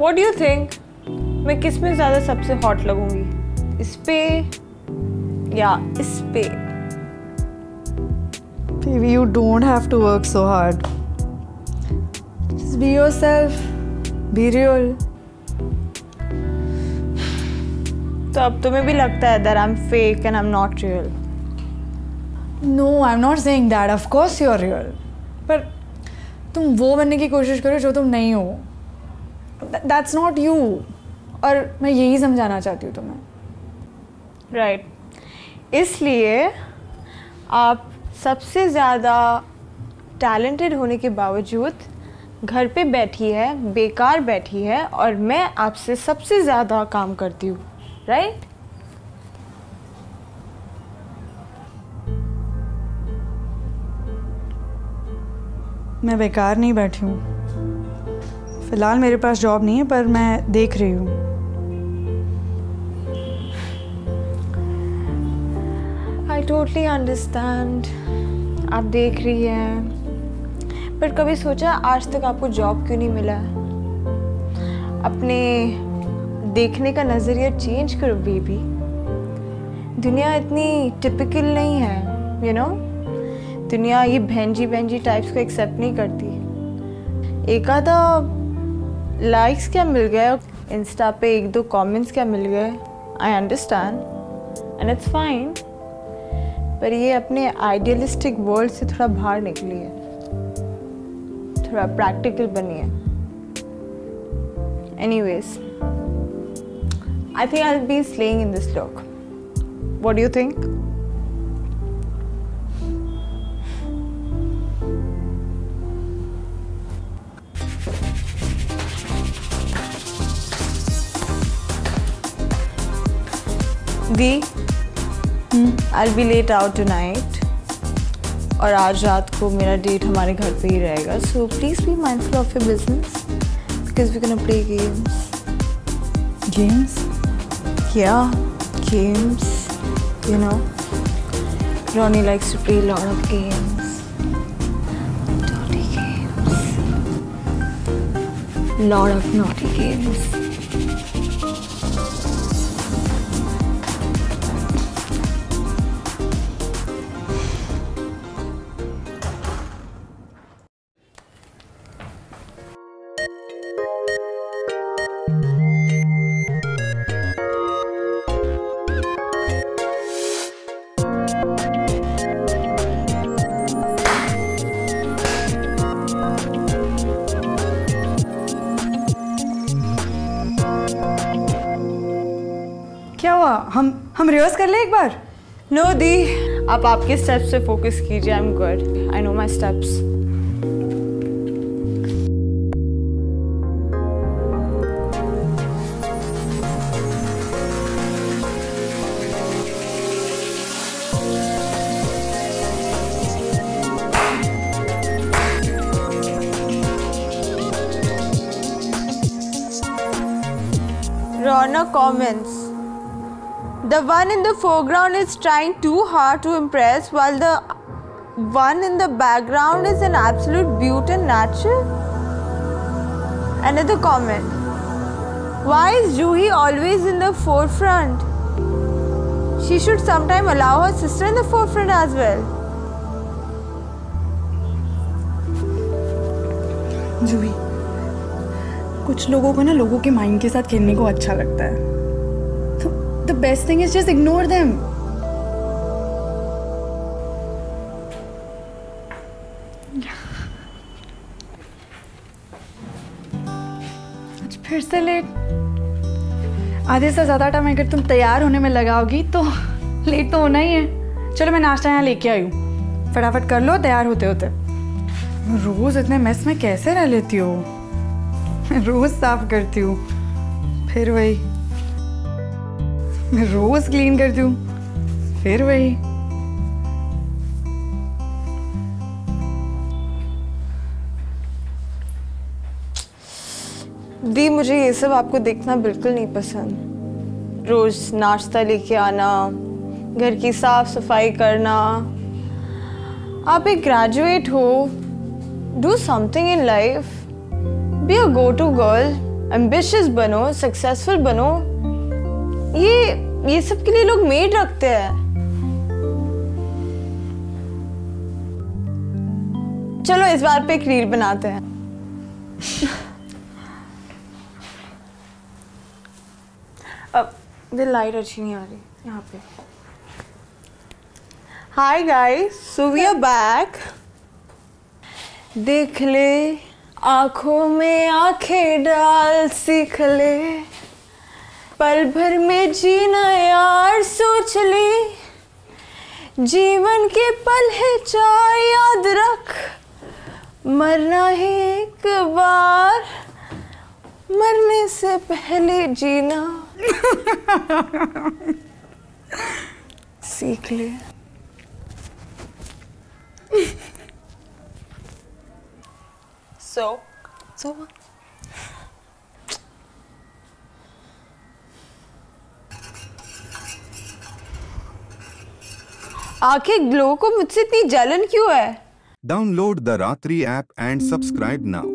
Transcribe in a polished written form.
What do you think? मैं किस में ज़्यादा सबसे हॉट लगूंगी, इस पे या इस पे? Baby, you don't have to work so hard. Just be yourself. Be real. तो अब तुम्हें भी लगता है that I'm fake and I'm not real? No, I'm not saying that. Of course you're real. पर तुम वो बनने की कोशिश करो जो तुम नहीं हो. That's not you. और मैं यही समझाना चाहती हूँ तुम्हें. Right. इसलिए आप सबसे ज़्यादा टैलेंटेड होने के बावजूद घर पे बैठी है, बेकार बैठी है, और मैं आपसे सबसे ज़्यादा काम करती हूँ, राइट? मैं बेकार नहीं बैठी हूँ. फ़िलहाल मेरे पास जॉब नहीं है, पर मैं देख रही हूँ. I totally understand. आप देख रही हैं, पर कभी सोचा आज तक आपको जॉब क्यों नहीं मिला? अपने देखने का नज़रिया चेंज करो बेबी. दुनिया इतनी टिपिकल नहीं है, यू नो. दुनिया ये बहनजी टाइप्स को एक्सेप्ट नहीं करती. एक आधा लाइक्स क्या मिल गए, इंस्टा पे एक दो कमेंट्स क्या मिल गए, I understand and it's fine. पर ये अपने आइडियलिस्टिक वर्ल्ड से थोड़ा बाहर निकलिए, थोड़ा प्रैक्टिकल बनिए. Anyways, I think I'll be staying in this look. What do you think? Dee, I'll be late out tonight. और आज रात को मेरा डेट हमारे घर पे ही रहेगा. So please be mindful of your business because we're gonna play games. Games? Yeah, games, you know. Ronnie likes to play a lot of games. Dirty games. Lot of naughty games. क्या हुआ? हम rehearse कर ले एक बार? No दी, आप आपके steps पे focus कीजिए. I'm good. I know my steps. Rona comments. The one in the foreground is trying too hard to impress, while the one in the background is an absolute beauty and natural. Another comment. Why is Juhi always in the forefront? She should sometime allow her sister in the forefront as well. जूही, कुछ लोगों को ना लोगों के mind के साथ खेलने को अच्छा लगता है. The best thing is just ignore them. आज फिर से लेट. आधे से ज़्यादा टाइम अगर तुम तैयार होने में लगाओगी तो लेट तो होना ही है. चलो मैं नाश्ता यहाँ लेके आई हूँ, फटाफट कर लो तैयार होते होते. रोज़ इतने मेस में कैसे रह लेती हो? मैं रोज़ साफ करती हूँ, फिर वही. मैं रोज क्लीन करती हूँ, फिर वही. दी, मुझे ये सब आपको देखना बिल्कुल नहीं पसंद. रोज नाश्ता लेके आना, घर की साफ सफाई करना. आप एक ग्रेजुएट हो. Do something in life. Be a go to girl. Ambitious बनो, सक्सेसफुल बनो। ये सब के लिए लोग मेड रखते हैं। चलो इस बार पे एक रील बनाते हैं। अब ये लाइट अच्छी नहीं आ रही यहाँ पे। Hi guys, so we are back. देख ले आंखों में आंखें डाल, सीख ले पल भर में जीना यार, सोच ले जीवन के पल है चार, याद रख मरना है एक बार, मरने से पहले जीना सीख ले। So आंखें ग्लो को मुझसे इतनी जलन क्यों है? Download the Ratri app and subscribe now.